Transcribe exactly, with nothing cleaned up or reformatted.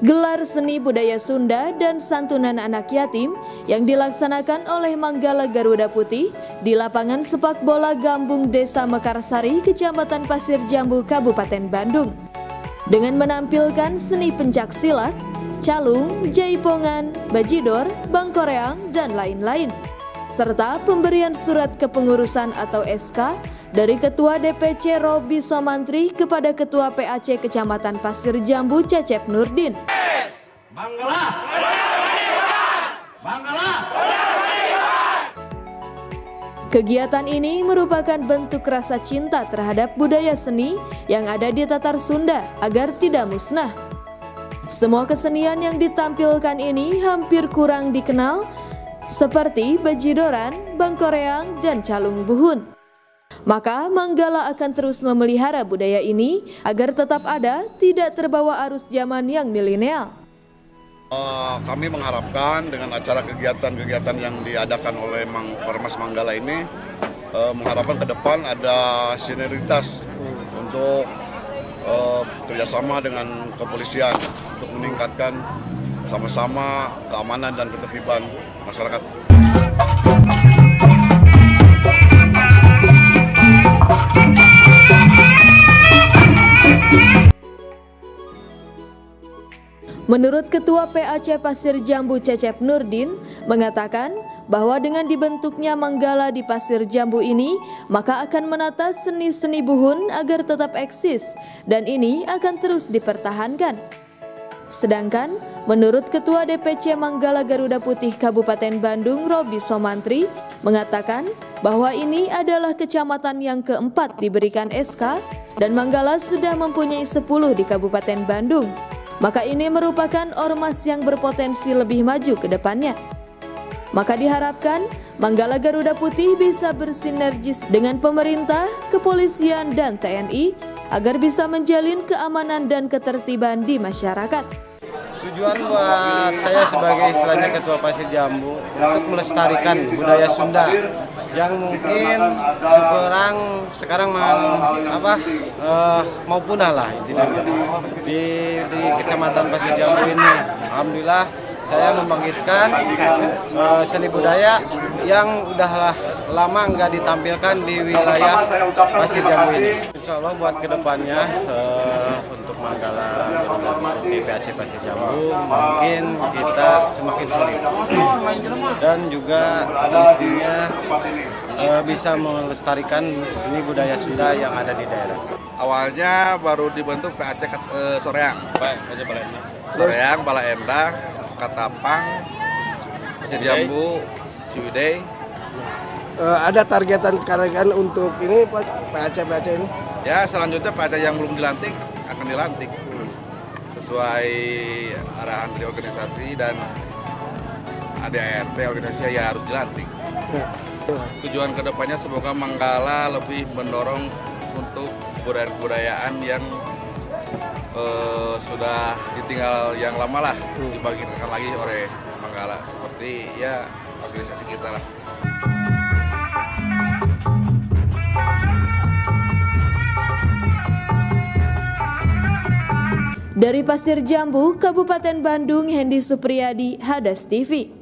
Gelar seni budaya Sunda dan santunan anak yatim yang dilaksanakan oleh Manggala Garuda Putih di lapangan sepak bola Gambung Desa Mekarsari, Kecamatan Pasir Jambu, Kabupaten Bandung. Dengan menampilkan seni pencak silat, calung, jaipongan, bajidor, bangkoreang, dan lain-lain. Serta pemberian surat kepengurusan atau S K dari Ketua D P C Robi Somantri kepada Ketua P A C Kecamatan Pasir Jambu Cecep Nurdin. Manggala! Manggala! Kegiatan ini merupakan bentuk rasa cinta terhadap budaya seni yang ada di Tatar Sunda agar tidak musnah. Semua kesenian yang ditampilkan ini hampir kurang dikenal, seperti bajidoran, bangkoreang, dan calung buhun. Maka Manggala akan terus memelihara budaya ini agar tetap ada, tidak terbawa arus zaman yang milenial. Uh, kami mengharapkan dengan acara kegiatan-kegiatan yang diadakan oleh Mang Permas Manggala ini, uh, mengharapkan ke depan ada sinergitas untuk uh, kerjasama dengan kepolisian untuk meningkatkan sama-sama keamanan dan ketertiban masyarakat. Menurut Ketua P A C Pasir Jambu Cecep Nurdin mengatakan bahwa dengan dibentuknya Manggala di Pasir Jambu ini, maka akan menata seni-seni buhun agar tetap eksis dan ini akan terus dipertahankan. Sedangkan menurut Ketua D P C Manggala Garuda Putih Kabupaten Bandung Robi Somantri mengatakan bahwa ini adalah kecamatan yang keempat diberikan S K dan Manggala sudah mempunyai sepuluh di Kabupaten Bandung. Maka ini merupakan ormas yang berpotensi lebih maju ke depannya. Maka diharapkan Manggala Garuda Putih bisa bersinergis dengan pemerintah, kepolisian, dan T N I agar bisa menjalin keamanan dan ketertiban di masyarakat. Tujuan buat saya sebagai istilahnya Ketua Pasir Jambu untuk melestarikan budaya Sunda yang mungkin sekarang sekarang mau apa uh, mau punah lah di, di Kecamatan Pasir Jambu ini. Alhamdulillah saya membangkitkan uh, seni budaya yang udahlah lama nggak ditampilkan di wilayah Pasir Jambu ini. Insya Allah buat kedepannya uh, untuk Manggala di P A C Pasir Jambu mungkin kita semakin solid dan juga pastinya uh, bisa melestarikan seni budaya Sunda yang ada di daerah. Awalnya baru dibentuk P A C uh, Soreang, Soreang, Balaenda, Katapang, Pasir Jambu, Ciwidey. Uh, ada targetan sekarang untuk ini P A C P A C ini? Ya selanjutnya P A C yang belum dilantik akan dilantik sesuai arahan dari organisasi dan A D A R T organisasi ya harus dilantik. Tujuan kedepannya semoga Manggala lebih mendorong untuk budaya-budayaan yang uh, sudah ditinggal yang lama lah dibangkitkan lagi oleh Manggala seperti ya organisasi kita lah. Dari Pasir Jambu, Kabupaten Bandung, Hendy Supriyadi, Hadas T V.